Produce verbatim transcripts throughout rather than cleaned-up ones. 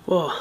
Well,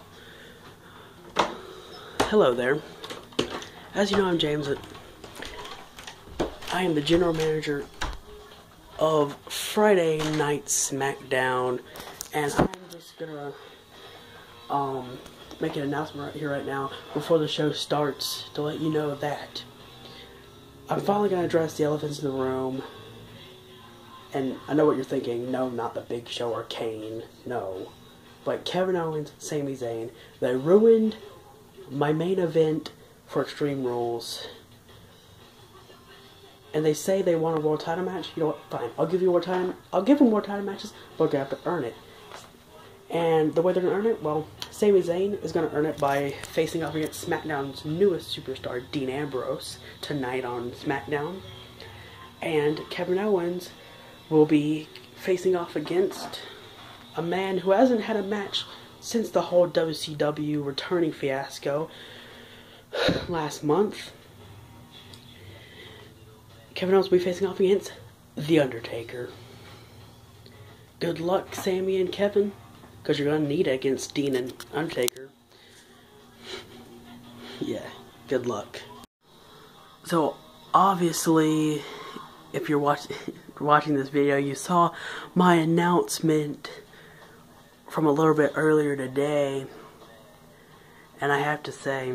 hello there. As you know, I'm James. I am the general manager of Friday Night Smackdown, and I'm just gonna um, make an announcement right here, right now, before the show starts, to let you know that I'm finally gonna address the elephants in the room. And I know what you're thinking. No, not the Big Show or Kane. No. But Kevin Owens, Sami Zayn, they ruined my main event for Extreme Rules. And they say they want a world title match. You know what? Fine. I'll give you more time. I'll give them more title matches, but they're gonna have to earn it. And the way they're gonna earn it, well, Sami Zayn is gonna earn it by facing off against SmackDown's newest superstar, Dean Ambrose, tonight on SmackDown. And Kevin Owens will be facing off against a man who hasn't had a match since the whole W C W returning fiasco last month. Kevin Owens will be facing off against The Undertaker. Good luck, Sammy and Kevin, because you're going to need it against Dean and Undertaker. Yeah, good luck. So, obviously, if you're watching watching this video, you saw my announcement from a little bit earlier today, and I have to say,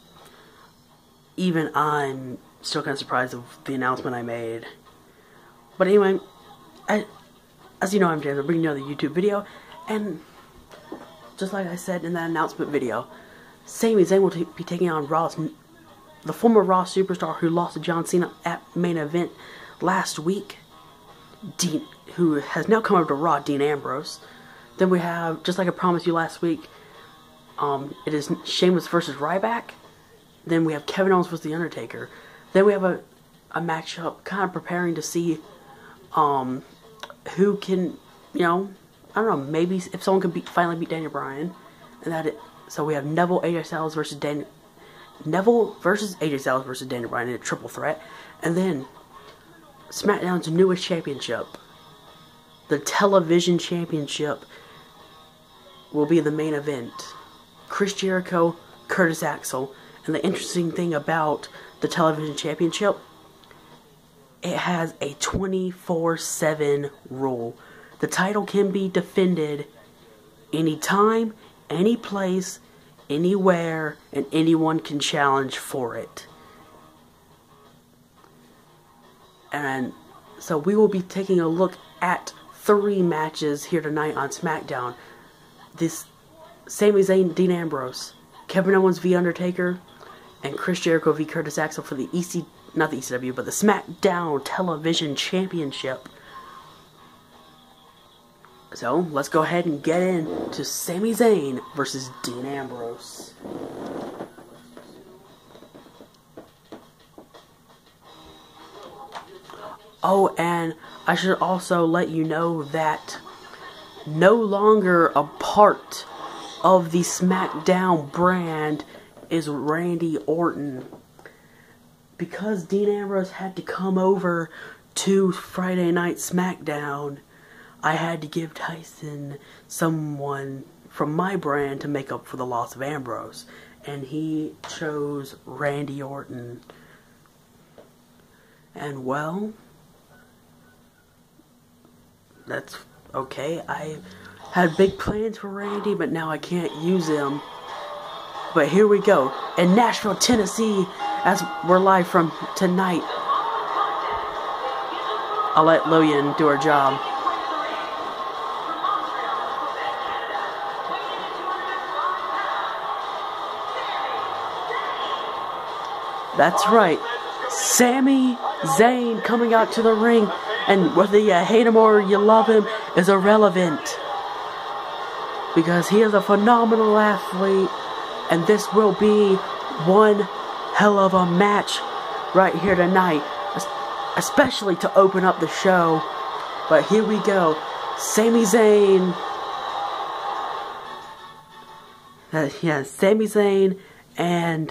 even I'm still kind of surprised of the announcement I made. But anyway, I, as you know, I'm James. I'm bringing you another YouTube video, and just like I said in that announcement video, Sami Zayn will be taking on Raw's, the former Raw superstar who lost to John Cena at main event last week, Dean, who has now come over to Raw, Dean Ambrose. Then we have, just like I promised you last week, um, it is Sheamus versus Ryback. Then we have Kevin Owens versus The Undertaker. Then we have a, a matchup kind of preparing to see um, who can, you know, I don't know, maybe if someone can beat, finally beat Daniel Bryan. And that it, so we have Neville A J Styles versus Dan, Neville versus A J Styles versus Daniel Bryan in a triple threat. And then SmackDown's newest championship, the television championship, will be the main event. Chris Jericho, Curtis Axel. And the interesting thing about the television championship, it has a twenty-four seven rule. The title can be defended anytime, any place, anywhere, and anyone can challenge for it. And so we will be taking a look at three matches here tonight on SmackDown. This Sami Zayn, Dean Ambrose, Kevin Owens v Undertaker, and Chris Jericho v Curtis Axel for the E C, not the E C W, but the SmackDown Television Championship. So let's go ahead and get into Sami Zayn versus Dean Ambrose. Oh, and I should also let you know that no longer a part of the SmackDown brand is Randy Orton. Because Dean Ambrose had to come over to Friday Night SmackDown, I had to give Tyson someone from my brand to make up for the loss of Ambrose. And he chose Randy Orton. And well, that's okay. I had big plans for Randy, but now I can't use him. But here we go. In Nashville, Tennessee, as we're live from tonight. I'll let Lillian do her job. That's right. Sami Zayn coming out to the ring, and whether you hate him or you love him is irrelevant, because he is a phenomenal athlete, and this will be one hell of a match right here tonight, especially to open up the show. But here we go. Sami Zayn. Uh, yeah, Sami Zayn and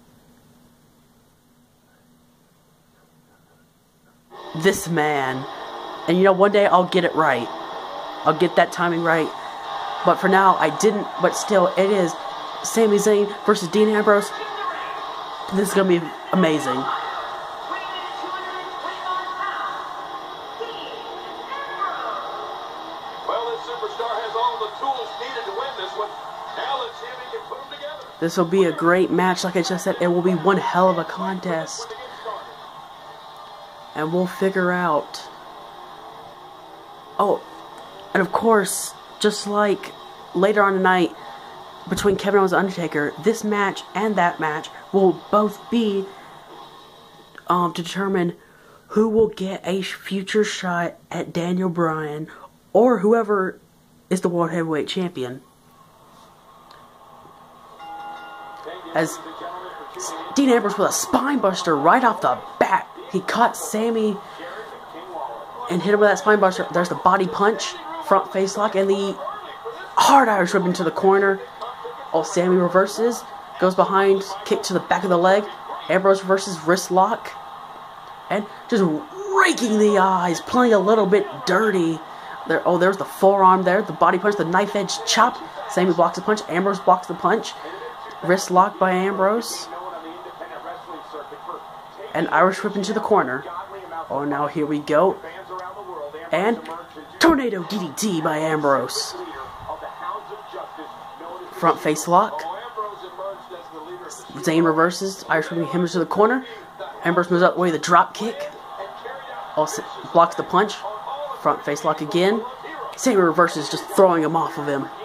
this man. And you know, one day I'll get it right. I'll get that timing right. But for now, I didn't. But still, it is Sami Zayn versus Dean Ambrose. This is going to be amazing. This will be a great match. Like I just said, it will be one hell of a contest. And we'll figure out. Oh, and of course, just like later on tonight, between Kevin Owens and Undertaker, this match and that match will both be um, to determine who will get a future shot at Daniel Bryan or whoever is the World Heavyweight Champion. As Dean Ambrose with a spine buster right off the bat. He caught Sami and hit him with that spine buster. There's the body punch, front face lock, and the hard Irish whip into the corner. Oh, Sami reverses, goes behind, kick to the back of the leg. Ambrose reverses, wrist lock, and just raking the eyes, playing a little bit dirty. There, oh, there's the forearm there, the body punch, the knife edge chop. Sami blocks the punch, Ambrose blocks the punch. Wrist lock by Ambrose. And Irish whip into the corner. Oh, now here we go. And tornado D D T by Ambrose. Front face lock. Zayn reverses. Irish whipping him into the corner. Ambrose moves out the way, the drop kick. Also blocks the punch. Front face lock again. Sami reverses, just throwing him off of him.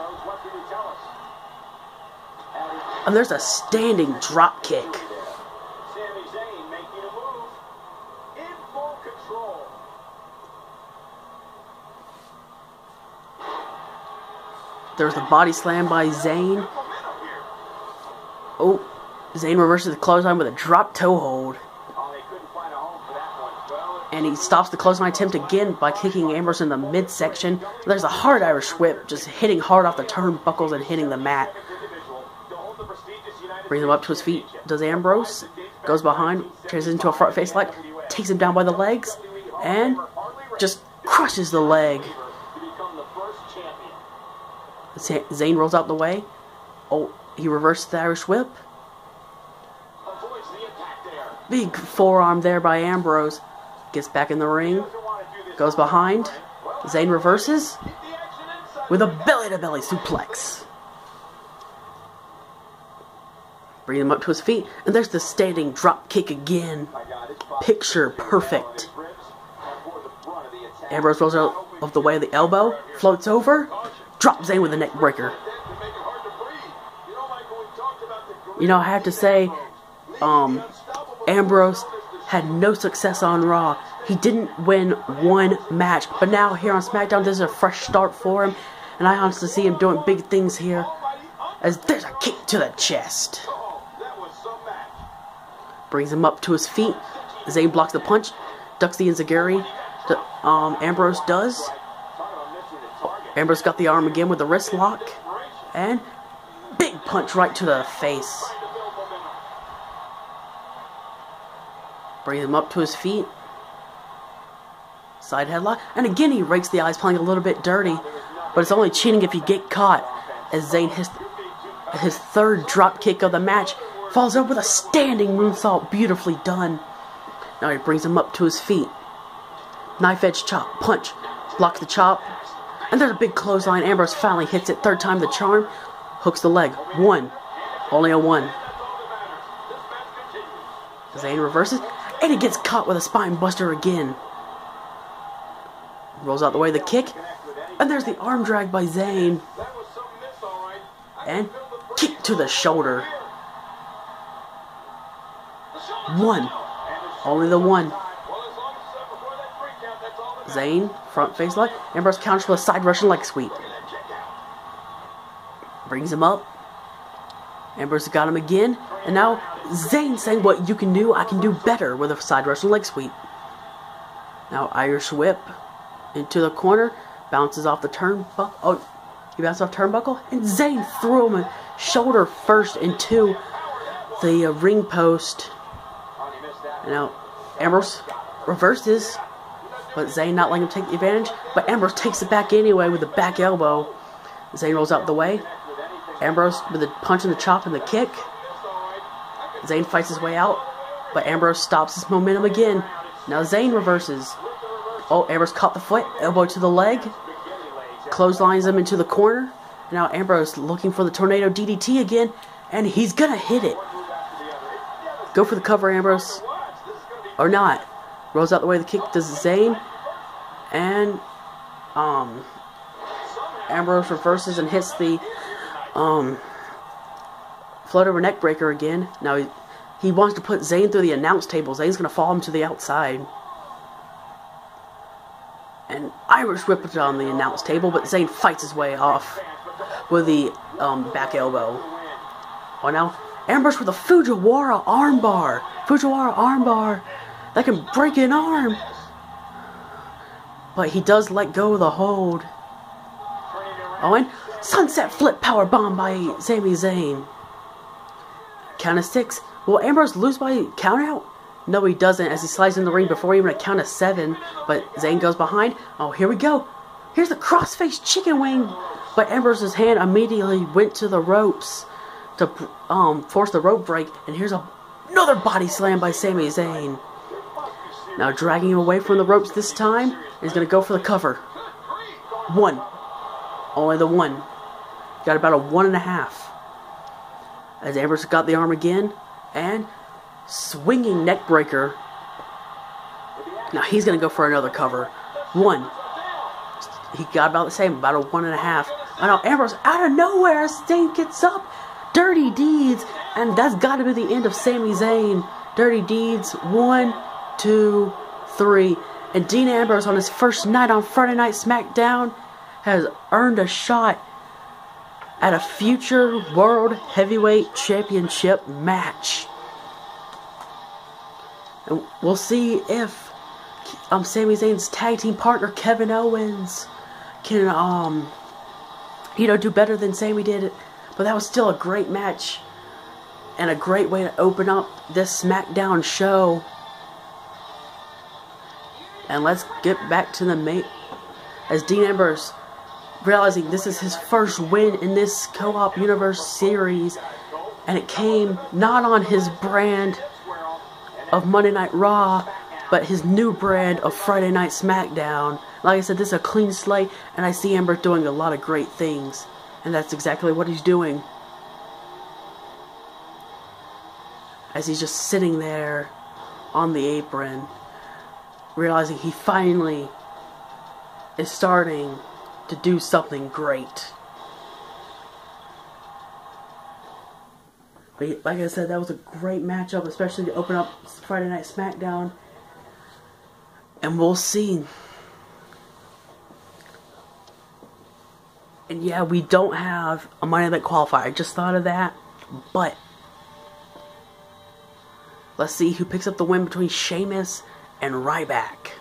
And there's a standing drop kick. There's the body slam by Zayn. Oh, Zayn reverses the clothesline with a drop toe hold. And he stops the clothesline attempt again by kicking Ambrose in the midsection. There's a hard Irish whip, just hitting hard off the turnbuckles and hitting the mat. Brings him up to his feet. Does Ambrose. Goes behind. Turns into a front face lock. Takes him down by the legs. And just crushes the leg. Zayn rolls out the way. Oh, he reverses the Irish whip. Big forearm there by Ambrose. Gets back in the ring. Goes behind. Zayn reverses. With a belly-to-belly suplex. Bring him up to his feet. And there's the standing drop kick again. Picture perfect. Ambrose rolls out of the way of the elbow. Floats over. Drops Zayn with a neck breaker. You know, I have to say, um, Ambrose had no success on Raw. He didn't win one match. But now here on Smackdown, this is a fresh start for him. And I honestly see him doing big things here. As there's a kick to the chest. Brings him up to his feet. Zayn blocks the punch. Ducks the enziguri. Um, Ambrose does. Ambrose got the arm again with the wrist lock. And big punch right to the face. Brings him up to his feet. Side headlock. And again he rakes the eyes, playing a little bit dirty. But it's only cheating if you get caught. As Zayn hits his third drop kick of the match. Falls over with a standing moonsault. Beautifully done. Now he brings him up to his feet. Knife edge chop. Punch. Blocks the chop. And there's a big clothesline. Ambrose finally hits it. Third time the charm. Hooks the leg. One. Only a one. Zayn reverses. And he gets caught with a spine buster again. Rolls out the way of the kick. And there's the arm drag by Zayn. And kick to the shoulder. One. Only the one. Zayn, front face lock. Ambrose counters with a side Russian leg sweep. Brings him up. Ambrose got him again. And now Zayn saying, what you can do, I can do better with a side Russian leg sweep. Now Irish whip into the corner. Bounces off the turnbuckle. Oh, he bounces off turnbuckle. And Zayn threw him shoulder first into the uh, ring post. And now Ambrose reverses. But Zayn not letting him take the advantage. But Ambrose takes it back anyway with the back elbow. Zayn rolls out the way. Ambrose with a punch and the chop and the kick. Zayn fights his way out, but Ambrose stops his momentum again. Now Zayn reverses. Oh, Ambrose caught the foot, elbow to the leg, clotheslines him into the corner. Now Ambrose looking for the tornado D D T again, and he's gonna hit it. Go for the cover, Ambrose, or not. Rolls out the way, the kick does Zayn, and um, Ambrose reverses and hits the um, float over neck breaker again. Now he, he wants to put Zayn through the announce table. Zayn's gonna follow him to the outside. And Irish whip it on the announce table, but Zayn fights his way off with the um, back elbow. Oh, now Ambrose with a Fujiwara armbar. Fujiwara armbar that can break an arm. But he does let go of the hold. Oh, and sunset flip power bomb by Sami Zayn. Count of six. Will Ambrose lose by count out? No, he doesn't, as he slides in the ring before even a count of seven. But Zayn goes behind. Oh, here we go. Here's the crossface chicken wing. But Ambrose's hand immediately went to the ropes to um, force the rope break. And here's a, another body slam by Sami Zayn. Now dragging him away from the ropes this time. He's going to go for the cover. One. Only the one. Got about a one and a half. As Ambrose got the arm again. And swinging neck breaker. Now he's going to go for another cover. One. He got about the same, about a one and a half. And now Ambrose out of nowhere, Zayn gets up. Dirty Deeds. And that's got to be the end of Sami Zayn. Dirty Deeds. One, two, three. And Dean Ambrose on his first night on Friday Night Smackdown has earned a shot at a future World Heavyweight Championship match. And we'll see if um, Sami Zayn's tag team partner Kevin Owens can, um, you know, do better than Sami did. But that was still a great match and a great way to open up this SmackDown show. And let's get back to the main. As Dean Ambrose, realizing this is his first win in this Co-op Universe series, and it came not on his brand of Monday Night Raw, but his new brand of Friday Night Smackdown. Like I said, this is a clean slate, and I see Ambrose doing a lot of great things, and that's exactly what he's doing. As he's just sitting there on the apron, realizing he finally is starting to do something great. But like I said, that was a great matchup, especially to open up Friday Night Smackdown. And we'll see. And yeah, we don't have a Money in the Bank qualifier. I just thought of that. But let's see who picks up the win between Sheamus and Ryback.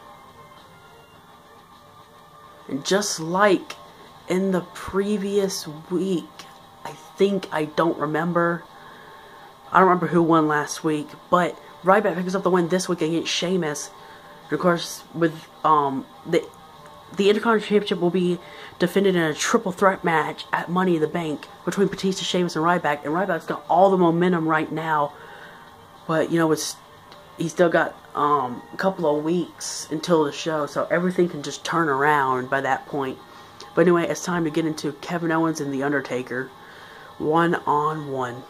And just like in the previous week, I think, I don't remember. I don't remember who won last week, but Ryback picks up the win this week against Sheamus. And of course, with um the the Intercontinental Championship will be defended in a triple threat match at Money in the Bank between Batista, Sheamus, and Ryback. And Ryback's got all the momentum right now, but you know it's he's still got um a couple of weeks until the show, so everything can just turn around by that point. But anyway, it's time to get into Kevin Owens and The Undertaker, one on one.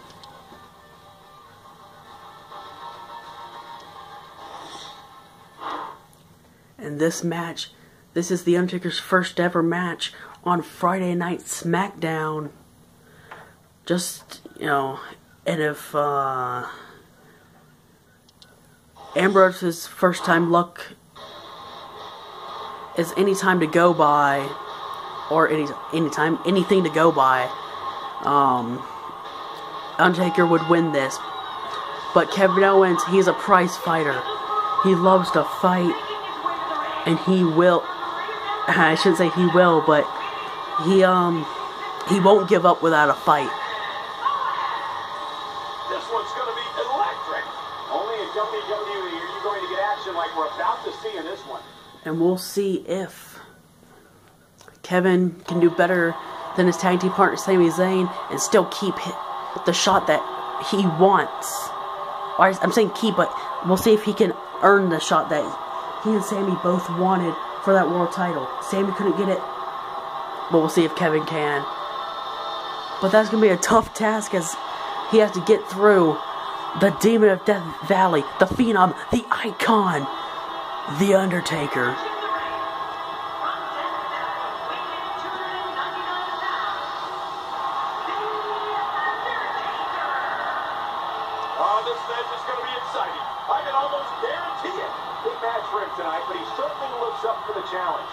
And this match, this is The Undertaker's first ever match on Friday Night Smackdown. Just, you know, and if uh, Ambrose's first time luck is any time to go by, or any any time, anything to go by, um, Undertaker would win this. But Kevin Owens, he's a prize fighter. He loves to fight. And he will, I shouldn't say he will, but he um he won't give up without a fight. This one's going to be electric. Only in W W E are you going to get action like we're about to see in this one. And we'll see if Kevin can do better than his tag team partner Sami Zayn and still keep hit the shot that he wants. Or I'm saying keep, but we'll see if he can earn the shot that he and Sami both wanted for that world title. Sami couldn't get it, but we'll see if Kevin can. But that's going to be a tough task as he has to get through the Demon of Death Valley, the Phenom, the Icon, The Undertaker. Oh, this match is going to be exciting. I can almost guarantee it. Big match for him tonight, but he certainly looks up for the challenge.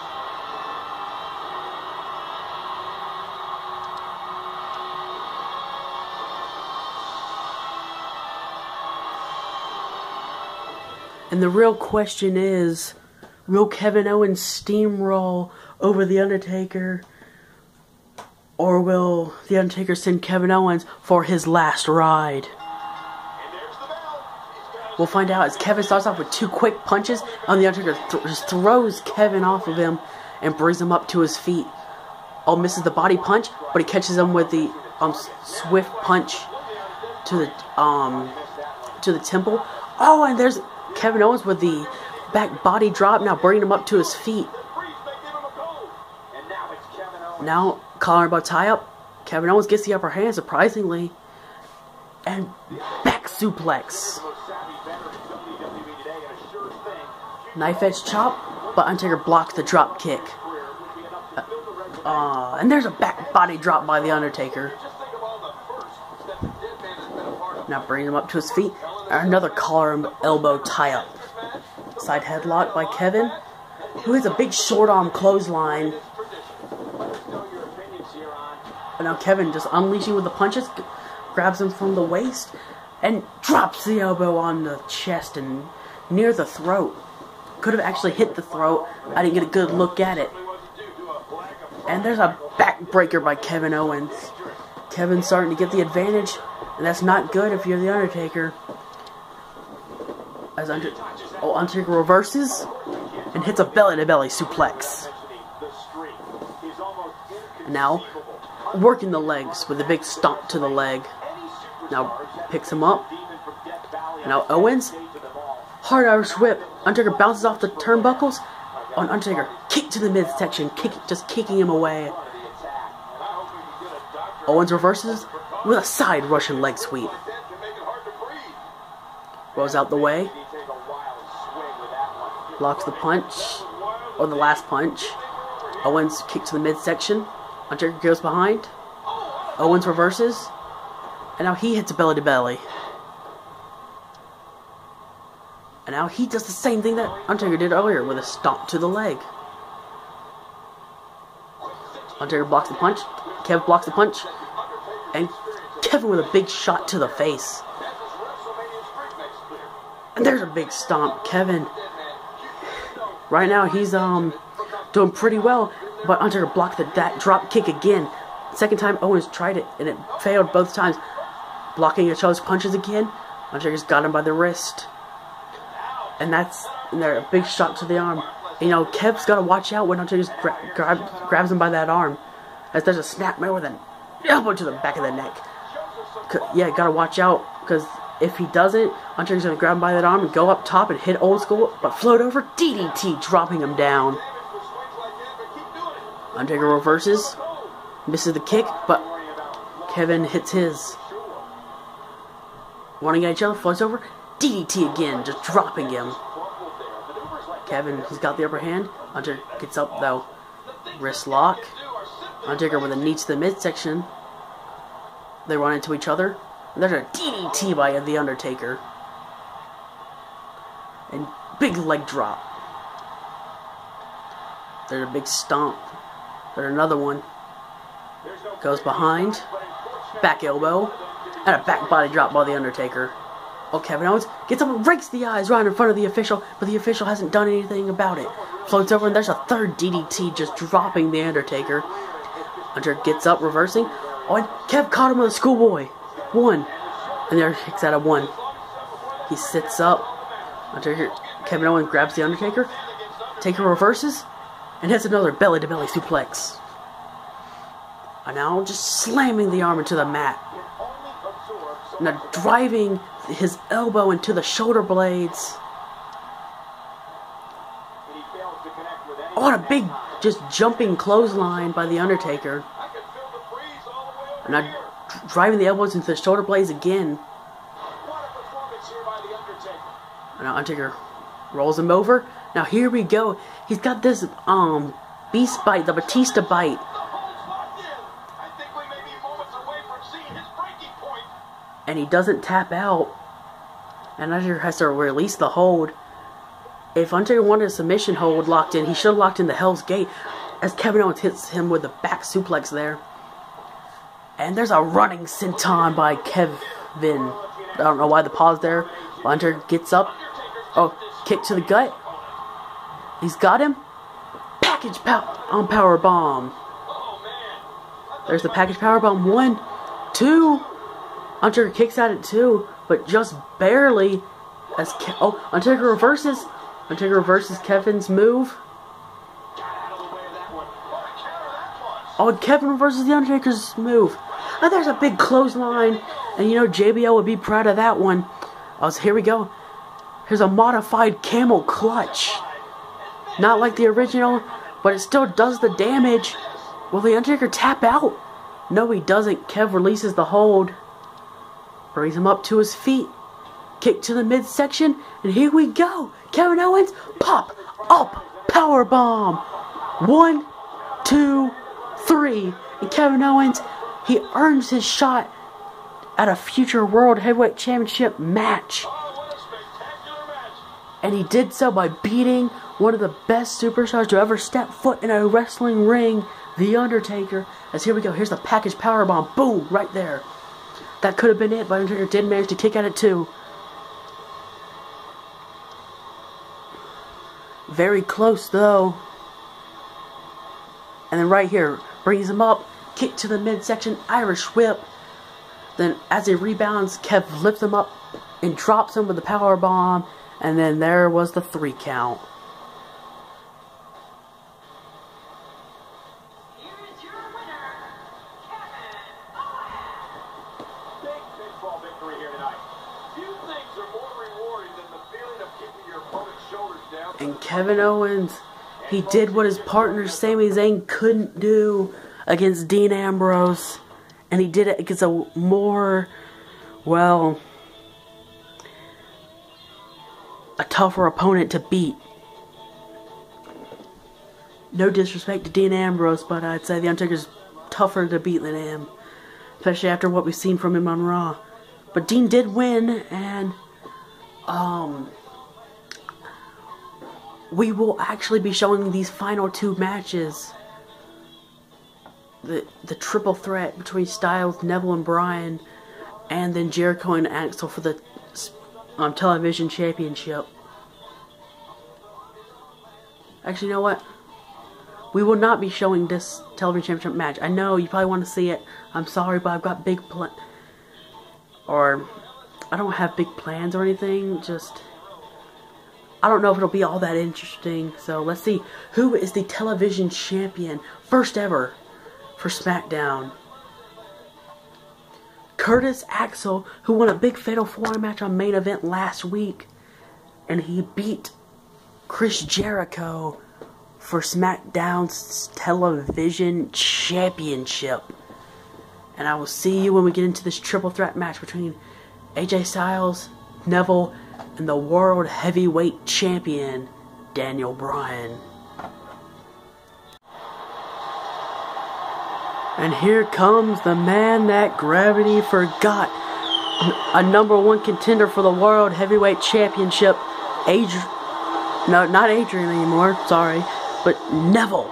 And the real question is, will Kevin Owens steamroll over The Undertaker? Or will The Undertaker send Kevin Owens for his last ride? We'll find out as Kevin starts off with two quick punches, and The Undertaker th just throws Kevin off of him and brings him up to his feet. Oh, misses the body punch, but he catches him with the um swift punch to the um to the temple. Oh, and there's Kevin Owens with the back body drop, now bringing him up to his feet. Now, collarbone tie up. Kevin Owens gets the upper hand, surprisingly. And back suplex. Knife edge chop, but Undertaker blocks the drop kick. Uh, and there's a back body drop by The Undertaker. Now bringing him up to his feet. Another collar and elbow tie up. Side headlock by Kevin, who has a big short arm clothesline. But now Kevin just unleashing with the punches, grabs him from the waist, and drops the elbow on the chest and near the throat. Could have actually hit the throat. I didn't get a good look at it. And there's a backbreaker by Kevin Owens. Kevin's starting to get the advantage, and that's not good if you're The Undertaker. As Under oh, Undertaker reverses and hits a belly-to-belly suplex. And now, working the legs with a big stomp to the leg. Now, picks him up. Now, Owens, hard Irish whip. Undertaker bounces off the turnbuckles. On Undertaker, kick to the midsection, kick, just kicking him away. Owens reverses with a side Russian leg sweep. Rolls out the way. Blocks the punch, or the last punch. Owens kick to the midsection. Undertaker goes behind. Owens reverses. And now he hits a belly to belly. And now he does the same thing that Undertaker did earlier with a stomp to the leg. Undertaker blocks the punch. Kev blocks the punch. And Kevin with a big shot to the face. And there's a big stomp. Kevin, right now he's um doing pretty well, but Undertaker blocked the that drop kick again. Second time Owens tried it, and it failed both times. Blocking each other's punches again. Undertaker's got him by the wrist. And that's and there a big shot to the arm. You know, Kev's got to watch out when Undertaker gra grab, grabs him by that arm. As there's a snap with an elbow to the back of the neck. Yeah, got to watch out, because if he doesn't, Undertaker's going to grab him by that arm and go up top and hit Old School, but float over D D T, dropping him down. Undertaker reverses, misses the kick, but Kevin hits his. Running at each other, floats over, D D T again, just dropping him. Kevin, he's got the upper hand. Undertaker gets up though. Wrist lock. Undertaker with a knee to the midsection. They run into each other. And there's a D D T by The Undertaker. And big leg drop. There's a big stomp. There's another one. Goes behind. Back elbow. And a back body drop by The Undertaker. Oh, Kevin Owens gets up and rakes the eyes right in front of the official, but the official hasn't done anything about it. Floats over, and there's a third D D T just dropping The Undertaker. Undertaker gets up, reversing. Oh, and Kev caught him with a schoolboy. One. And there kicks out a one. He sits up. Undertaker, Kevin Owens grabs The Undertaker. Taker reverses, and hits another belly-to-belly suplex. And now just slamming the arm into the mat. Now driving his elbow into the shoulder blades. Oh, what a big, just jumping clothesline by The Undertaker. And now driving the elbows into the shoulder blades again. And now Undertaker rolls him over. Now here we go. He's got this um beast bite, the Batista bite. And he doesn't tap out. And Undertaker has to release the hold. If Undertaker wanted a submission hold locked in, he should have locked in the Hell's Gate. As Kevin Owens hits him with the back suplex there. And there's a running senton by Kevin. I don't know why the pause there. Undertaker gets up. Oh, kick to the gut. He's got him. Package pow on power bomb. There's the package power bomb. One, two. Undertaker kicks at it too, but just barely. As Ke oh, Undertaker reverses. Undertaker reverses Kevin's move. Oh, Kevin reverses the Undertaker's move. And there's a big clothesline, and you know J B L would be proud of that one. Oh, so here we go. Here's a modified camel clutch. Not like the original, but it still does the damage. Will the Undertaker tap out? No, he doesn't. Kev releases the hold. Brings him up to his feet. Kick to the midsection. And here we go. Kevin Owens, pop, up, power bomb. One, two, three. And Kevin Owens, he earns his shot at a future World Heavyweight Championship match. And he did so by beating one of the best superstars to ever step foot in a wrestling ring, The Undertaker. As here we go, here's the package powerbomb. Boom, right there. That could have been it, but Undertaker did manage to kick at it too. Very close though. And then right here, brings him up, kick to the midsection, Irish whip. Then as he rebounds, Kev lifts him up and drops him with the power bomb. And then there was the three count. Here is your winner, Kevin Owens. Big pinfall victory here tonight. Few things are more rewarding than the feeling of keeping your opponent's shoulders down. And Kevin Owens, he did what his partner Sami Zayn couldn't do against Dean Ambrose. And he did it against a more, well, a tougher opponent to beat. No disrespect to Dean Ambrose, but I'd say The Undertaker's tougher to beat than him. Especially after what we've seen from him on Raw. But Dean did win, and um, we will actually be showing these final two matches. The, the triple threat between Styles, Neville, and Bryan. And then Jericho and Axel for the um, television championship. Actually, you know what? We will not be showing this television championship match. I know you probably want to see it. I'm sorry, but I've got big pl- Or, I don't have big plans or anything. Just, I don't know if it'll be all that interesting. So, let's see. Who is the television champion? First ever for Smackdown. Curtis Axel, who won a big Fatal four-way match on Main Event last week. And he beat Chris Jericho for SmackDown's television championship. And I will see you when we get into this triple threat match between A J Styles, Neville, and the World Heavyweight Champion, Daniel Bryan. And here comes the man that gravity forgot. A number one contender for the World Heavyweight Championship. Adrian. No, not Adrian anymore. Sorry. But Neville.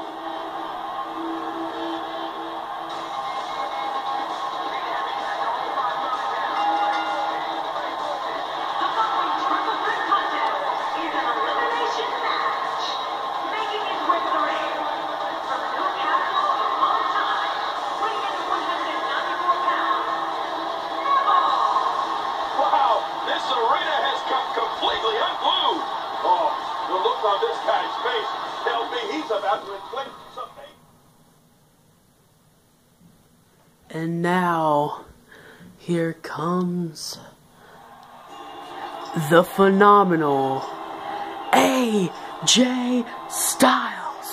And now, here comes the phenomenal A J Styles.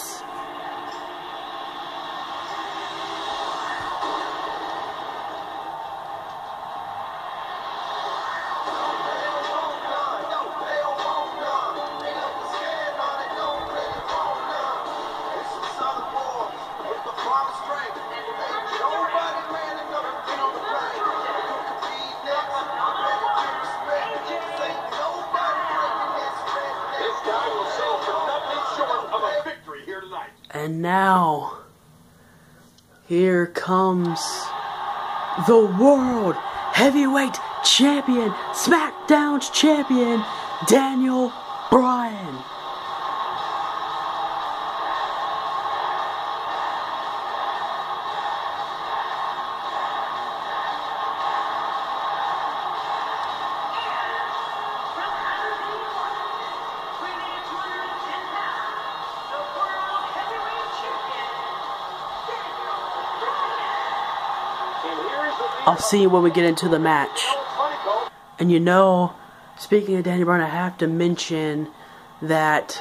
And now, here comes the World Heavyweight Champion, Smackdown's champion, Daniel Bryan. I'll see you when we get into the match. And you know, speaking of Daniel Bryan, I have to mention that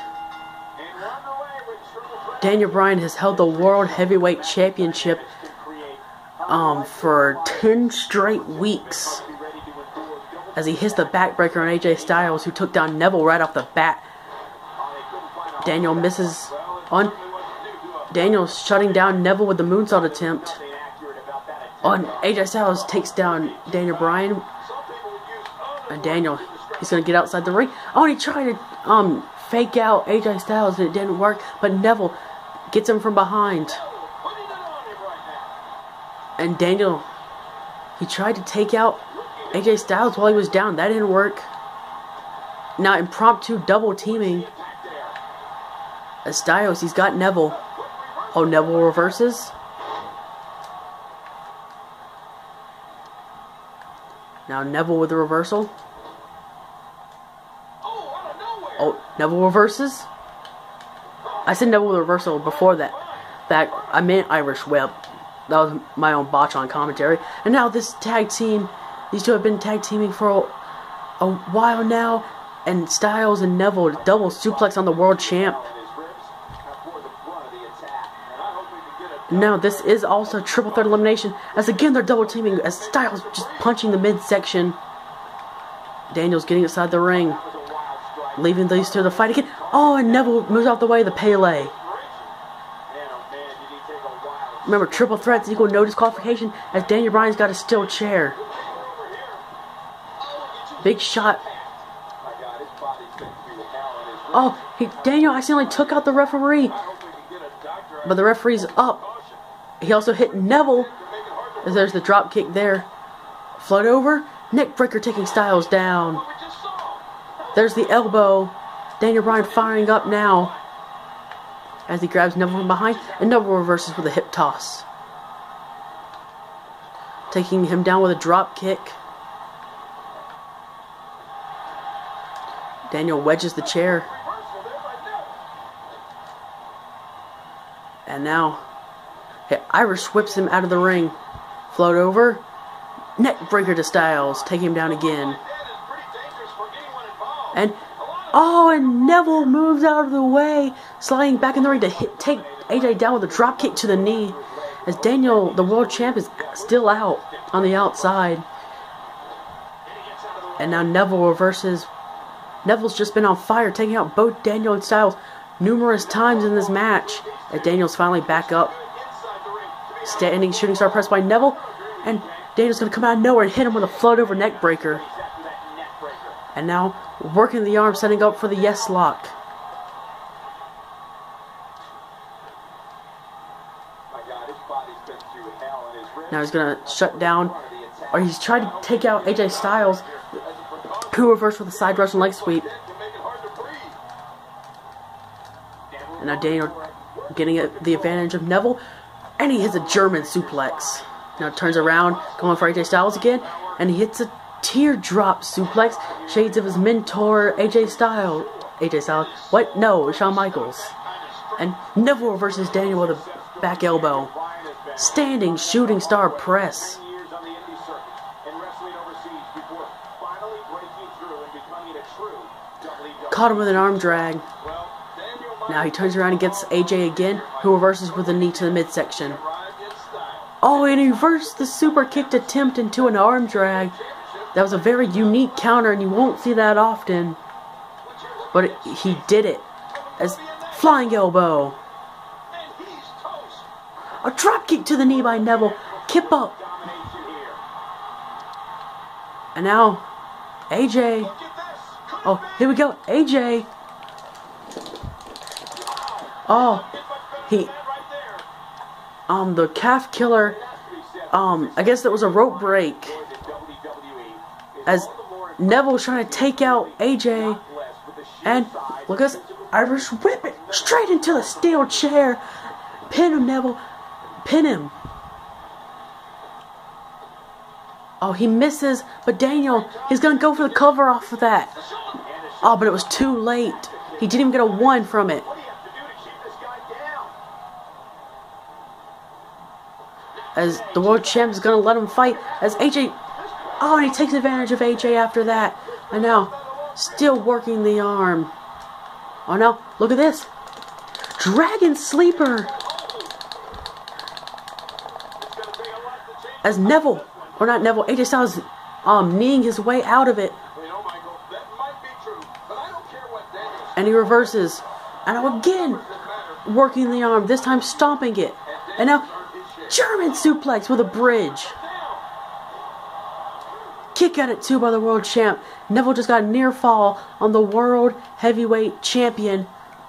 Daniel Bryan has held the World Heavyweight Championship um, for ten straight weeks as he hits the backbreaker on A J Styles, who took down Neville right off the bat. Daniel misses on Daniel's shutting down Neville with the moonsault attempt. On A J Styles takes down Daniel Bryan. And Daniel, he's going to get outside the ring. Oh, and he tried to um fake out A J Styles and it didn't work. But Neville gets him from behind. And Daniel, he tried to take out A J Styles while he was down. That didn't work. Now impromptu double teaming. As Styles, he's got Neville. Oh, Neville reverses. Now Neville with the reversal. Oh, Neville reverses. I said Neville with a reversal before that. That I meant Irish whip. That was my own botch on commentary. And now this tag team, these two have been tag teaming for a, a while now. And Styles and Neville double suplex on the world champ. Now this is also triple threat elimination, as again they're double teaming, as Styles just punching the midsection. Daniel's getting inside the ring, leaving these two to fight again. Oh, and Neville moves out the way, the Pele. Remember, triple threats equal no disqualification, as Daniel Bryan's got a steel chair. Big shot. Oh, he, Daniel accidentally took out the referee, but the referee's up. He also hit Neville, as there's the drop kick there. Float over, neck breaker taking Styles down. There's the elbow. Daniel Bryan firing up now as he grabs Neville from behind, and Neville reverses with a hip toss, taking him down with a drop kick. Daniel wedges the chair. And now, hey, Irish whips him out of the ring. Float over. Neck breaker to Styles. Take him down again. And, oh, and Neville moves out of the way. Sliding back in the ring to hit, take A J down with a drop kick to the knee. As Daniel, the world champ, is still out on the outside. And now Neville reverses. Neville's just been on fire, taking out both Daniel and Styles numerous times in this match. As Daniel's finally back up. Standing shooting star press by Neville. And Daniel's going to come out of nowhere and hit him with a float over neck breaker. And now working the arm, setting up for the yes lock. Now he's going to shut down, or he's trying to take out A J Styles, who reversed with a side Russian leg sweep. And now Daniel getting the advantage of Neville, and he hits a German suplex. Now turns around, going for A J Styles again, and he hits a teardrop suplex, shades of his mentor A J Styles. A J Styles, what? No, Shawn Michaels. And Neville reverses Daniel with a back elbow. standing shooting star press. Years on the indie circuit and wrestling overseas before finally breaking through and becoming a true W W E. Caught him with an arm drag. Well, Daniel Now he turns around and gets A J again, who reverses with a knee to the midsection. Oh, and he reversed the super kick attempt into an arm drag. That was a very unique counter, and you won't see that often. But it, he did it. As flying elbow. A drop kick to the knee by Neville. Kip up. And now, A J. Oh, here we go. A J. Oh, he... Um, the calf killer, um, I guess that was a rope break. As Neville was trying to take out A J. And look at this Irish whip it straight into the steel chair. Pin him, Neville. Pin him. Oh, he misses. But Daniel, he's going to go for the cover off of that. Oh, but it was too late. He didn't even get a one from it. As the world champ is going to let him fight. As A J... Oh, and he takes advantage of A J after that. And now, still working the arm. Oh, no. Look at this. Dragon Sleeper. As Neville... Or not Neville. A J Styles um, kneeing his way out of it. And he reverses. And now again, working the arm. This time stomping it. And now... German suplex with a bridge. Kick at it too by the world champ. Neville just got a near fall on the world heavyweight champion.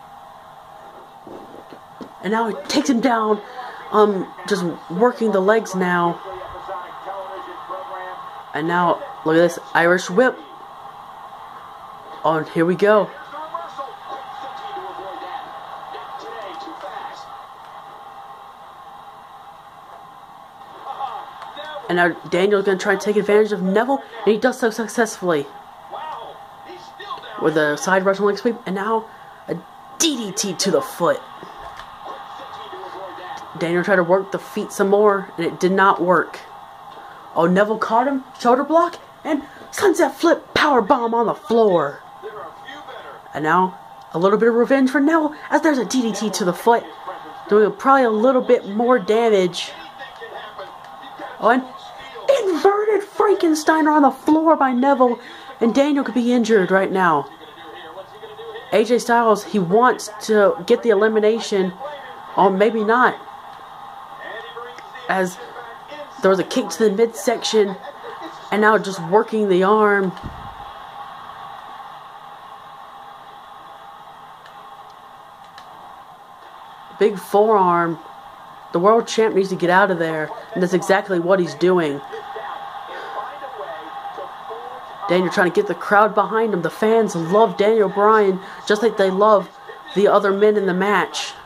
And now he takes him down. Um, just working the legs now. And now, look at this Irish whip. Oh, and here we go. And now Daniel's going to try and take advantage of Neville. And he does so successfully. With a side Russian leg sweep. And now a D D T to the foot. Daniel tried to work the feet some more. And it did not work. Oh, Neville caught him. Shoulder block. And sunset flip power bomb on the floor. And now a little bit of revenge for Neville. As there's a D D T to the foot. Doing probably a little bit more damage. Oh, and inverted Frankensteiner on the floor by Neville. And Daniel could be injured right now. A J Styles, he wants to get the elimination. Or maybe not. As there was a kick to the midsection. And now just working the arm. Big forearm. The world champ needs to get out of there. And that's exactly what he's doing. Daniel trying to get the crowd behind him. The fans love Daniel Bryan just like they love the other men in the match.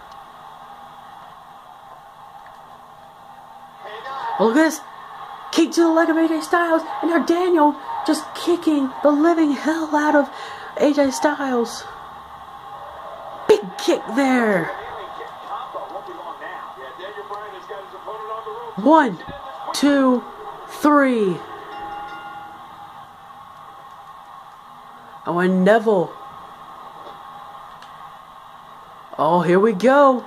Oh, look at this. Kick to the leg of A J Styles. And now Daniel just kicking the living hell out of A J Styles. Big kick there. One, two, three. Oh, and Neville. Oh, here we go.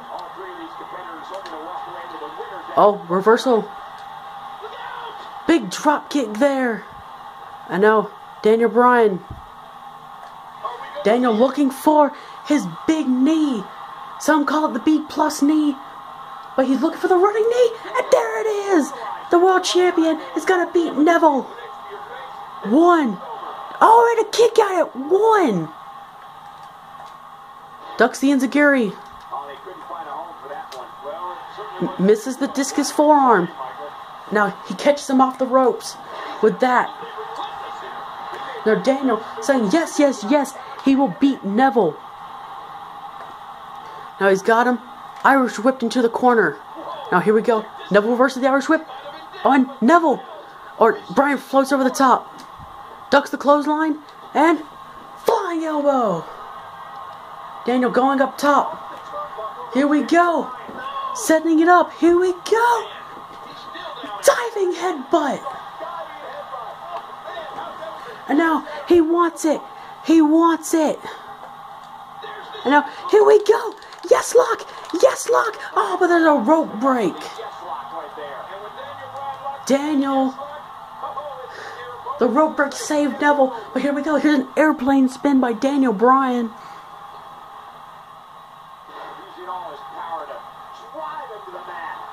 Oh, reversal. Big drop kick there. I know. Daniel Bryan. Daniel looking for his big knee. Some call it the B plus knee. But he's looking for the running knee. And there it is. The world champion is going to beat Neville. One. Oh, and a kick at it. One. Ducks the enziguri. M misses the discus forearm. Now he catches him off the ropes with that. Now Daniel saying yes, yes, yes. He will beat Neville. Now he's got him. Irish whipped into the corner. Now here we go. Neville versus the Irish whip. On Neville. Or Bryan floats over the top. Ducks the clothesline. And flying elbow. Daniel going up top. Here we go. Setting it up. Here we go. diving headbutt. And now he wants it. He wants it. And now here we go. Yes, lock. Yes, lock. Oh, but there's a rope break. Daniel. The rope break saved Neville. But here we go. Here's an airplane spin by Daniel Bryan. Using all his power to drive him to the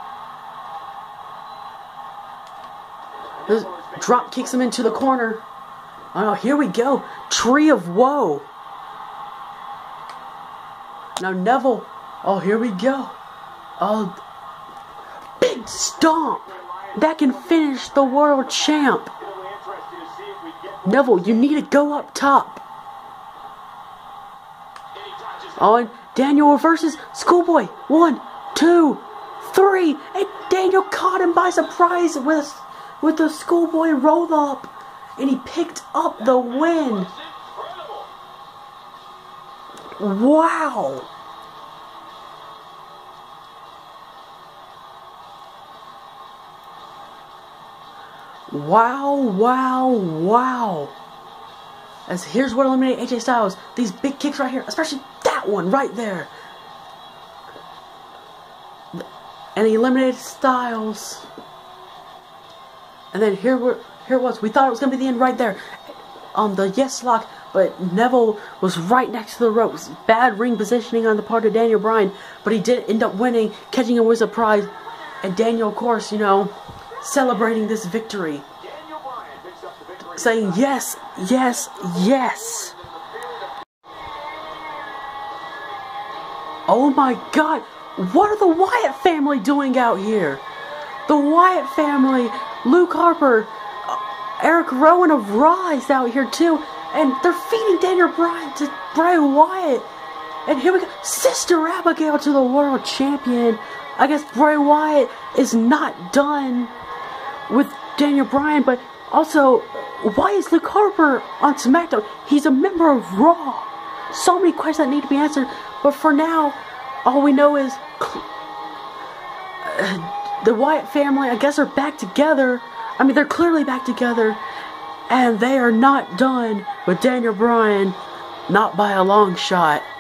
mat. This drop kicks him into the corner. Oh, here we go. Tree of Woe. Now Neville. Oh, here we go. Oh, big stomp. That can finish the world champ. Neville, you need to go up top. Oh, and Daniel reverses. Schoolboy. One, two, three. And Daniel caught him by surprise with, with the schoolboy roll up. And he picked up the win. Wow. Wow, wow, wow. As here's what eliminated A J Styles. These big kicks right here, especially that one right there. And he eliminated Styles. And then here we're here it was. We thought it was gonna be the end right there. On um, the yes lock, but Neville was right next to the ropes. Bad ring positioning on the part of Daniel Bryan, but he did end up winning, catching him with surprise. And Daniel, of course, you know, celebrating this victory, saying yes, yes, yes. Oh my God, what are the Wyatt family doing out here? The Wyatt family, Luke Harper, uh, Eric Rowan of Raw is out here too, and they're feeding Daniel Bryan to Bray Wyatt. And here we go, Sister Abigail to the world champion. I guess Bray Wyatt is not done with Daniel Bryan, but also, why is Luke Harper on Smackdown? He's a member of Raw. So many questions that need to be answered, but for now, all we know is uh, the Wyatt family, I guess, are back together. I mean, they're clearly back together, and they are not done with Daniel Bryan, not by a long shot.